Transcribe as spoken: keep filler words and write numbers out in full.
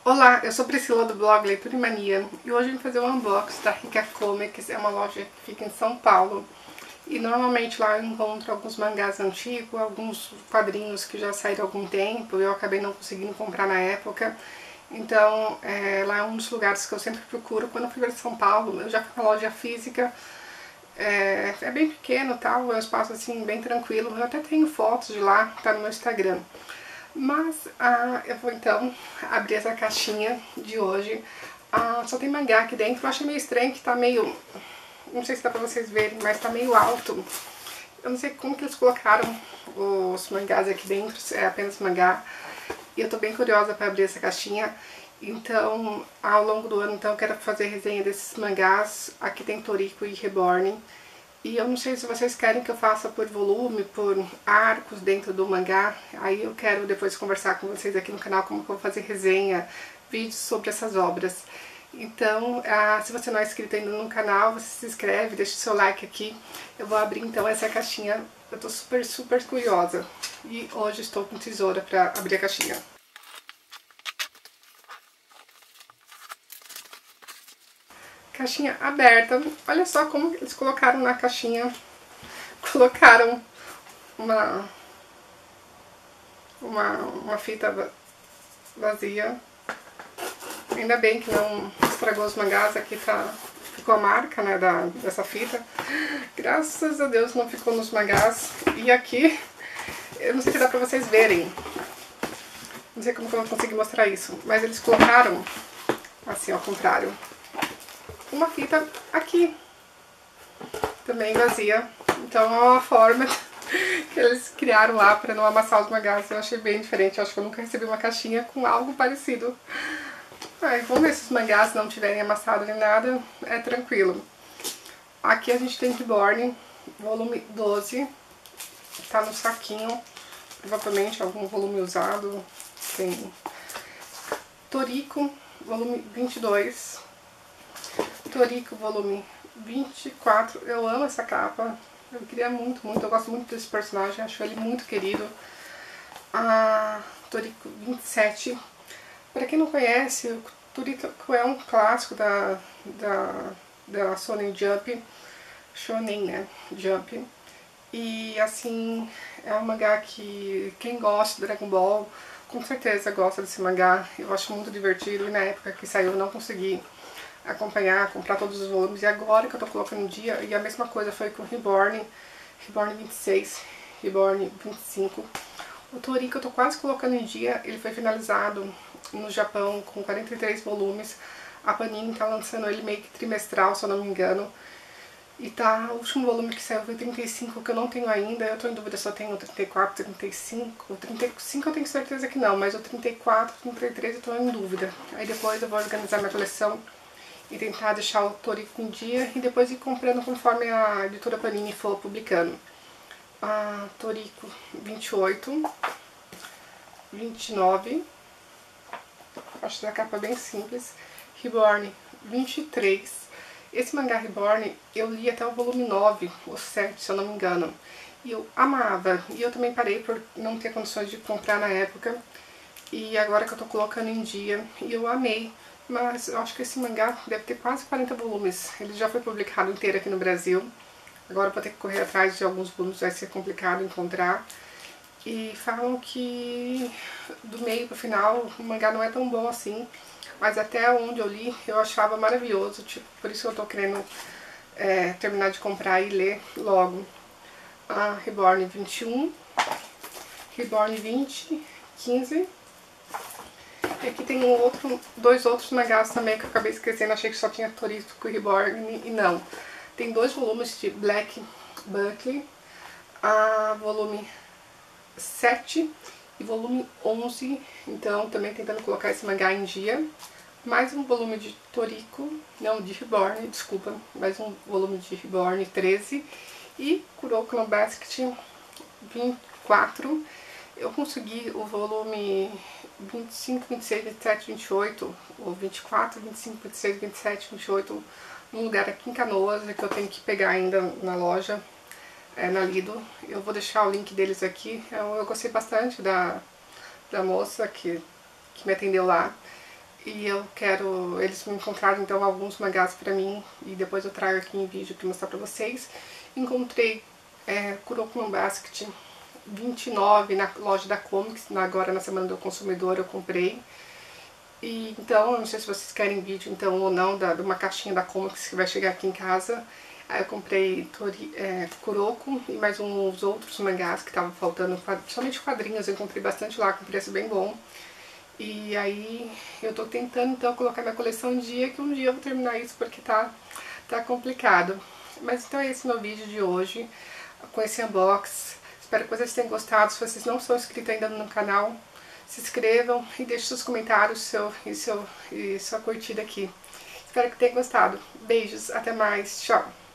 Olá, eu sou Priscila do blog Leitura e Mania e hoje eu vim fazer um unboxing da Rica Comics, é uma loja que fica em São Paulo e normalmente lá eu encontro alguns mangás antigos, alguns quadrinhos que já saíram há algum tempo e eu acabei não conseguindo comprar na época. Então é, lá é um dos lugares que eu sempre procuro. Quando eu fui para São Paulo, eu já fui na loja física, é, é bem pequeno, tal, é um espaço assim bem tranquilo. Eu até tenho fotos de lá, tá no meu Instagram. Mas ah, eu vou então abrir essa caixinha de hoje. Ah, só tem mangá aqui dentro. Eu achei meio estranho que tá meio... Não sei se dá pra vocês verem, mas tá meio alto. Eu não sei como que eles colocaram os mangás aqui dentro, se é apenas mangá. E eu tô bem curiosa pra abrir essa caixinha. Então, ao longo do ano, então, eu quero fazer resenha desses mangás. Aqui tem Toriko e Reborn. E eu não sei se vocês querem que eu faça por volume, por arcos dentro do mangá. Aí eu quero depois conversar com vocês aqui no canal como que eu vou fazer resenha, vídeos sobre essas obras. Então, ah, se você não é inscrito ainda no canal, você se inscreve, deixa o seu like aqui. Eu vou abrir então essa caixinha. Eu tô super, super curiosa. E hoje estou com tesoura pra abrir a caixinha. Caixinha aberta. Olha só como eles colocaram na caixinha. Colocaram uma, uma, uma fita vazia. Ainda bem que não estragou os mangás. Aqui tá, ficou a marca, né, da, dessa fita. Graças a Deus não ficou nos mangás. E aqui, eu não sei se dá pra vocês verem. Não sei como que eu vou conseguir mostrar isso. Mas eles colocaram, assim ao contrário, uma fita aqui. Também vazia. Então é uma forma que eles criaram lá para não amassar os mangás. Eu achei bem diferente. Eu acho que eu nunca recebi uma caixinha com algo parecido. Ai, vamos ver se os mangás não tiverem amassado nem nada. É tranquilo. Aqui a gente tem Reborn, volume doze. Tá no saquinho. Provavelmente algum volume usado. Tem Toriko, volume vinte e dois. Toriko, volume vinte e quatro. Eu amo essa capa. Eu queria muito, muito. Eu gosto muito desse personagem. Acho ele muito querido. A Toriko vinte e sete. Pra quem não conhece, o Toriko é um clássico da, da, da Shonen Jump. Shonen, né? Jump. E assim, é um mangá que quem gosta de Dragon Ball com certeza gosta desse mangá. Eu acho muito divertido e na época que saiu eu não consegui acompanhar, comprar todos os volumes, e agora que eu tô colocando em dia, e a mesma coisa foi com Reborn, Reborn vinte e seis, Reborn vinte e cinco. O Toriko eu tô quase colocando em dia, ele foi finalizado no Japão com quarenta e três volumes, a Panini tá lançando ele meio que trimestral, se eu não me engano, e tá, o último volume que saiu foi trinta e cinco, que eu não tenho ainda, eu tô em dúvida se eu tenho o trinta e quatro, trinta e cinco, o trinta e cinco eu tenho certeza que não, mas o trinta e quatro, trinta e três eu tô em dúvida. Aí depois eu vou organizar minha coleção e tentar deixar o Toriko em dia e depois ir comprando conforme a editora Panini for publicando. A Toriko vinte e oito, vinte e nove, acho que a capa bem simples. Reborn vinte e três. Esse mangá Reborn eu li até o volume nove, ou sete, se eu não me engano. E eu amava. E eu também parei por não ter condições de comprar na época. E agora que eu tô colocando em dia, e eu amei. Mas eu acho que esse mangá deve ter quase quarenta volumes. Ele já foi publicado inteiro aqui no Brasil. Agora eu vou ter que correr atrás de alguns volumes, vai ser complicado encontrar. E falam que do meio pro final o mangá não é tão bom assim. Mas até onde eu li eu achava maravilhoso. Tipo, por isso eu tô querendo é, terminar de comprar e ler logo. A Reborn vinte e um, Reborn vinte, quinze. E aqui tem um outro, dois outros mangás também que eu acabei esquecendo, achei que só tinha Toriko e Reborn, e não. Tem dois volumes de Black Buckley, a volume sete e volume onze, então também tentando colocar esse mangá em dia. Mais um volume de Toriko, não, de Reborn, desculpa, mais um volume de Reborn treze e Kuroko no Basket vinte e quatro. Eu consegui o volume vinte e cinco, vinte e seis, vinte e sete, vinte e oito, ou vinte e quatro, vinte e cinco, vinte e seis, vinte e sete, vinte e oito, num lugar aqui em Canoas, que eu tenho que pegar ainda na loja, é, na Lido. Eu vou deixar o link deles aqui. Eu, eu gostei bastante da, da moça que, que me atendeu lá. E eu quero, eles me encontraram então alguns mangás pra mim, e depois eu trago aqui em vídeo pra mostrar pra vocês. Encontrei é, Kuroko no Basket vinte e nove na loja da Comics, agora na Semana do Consumidor eu comprei. E então, eu não sei se vocês querem vídeo então ou não, da, de uma caixinha da Comics que vai chegar aqui em casa. Aí eu comprei Tori, é, Kuroko e mais uns outros mangás que estavam faltando, somente quadrinhos, eu comprei bastante lá com preço bem bom. E aí eu tô tentando então colocar minha coleção em dia, que um dia eu vou terminar isso porque tá, tá complicado. Mas então é esse meu vídeo de hoje, com esse unbox. Espero que vocês tenham gostado. Se vocês não são inscritos ainda no canal, se inscrevam e deixem seus comentários seu, e, seu, e sua curtida aqui. Espero que tenham gostado. Beijos, até mais, tchau!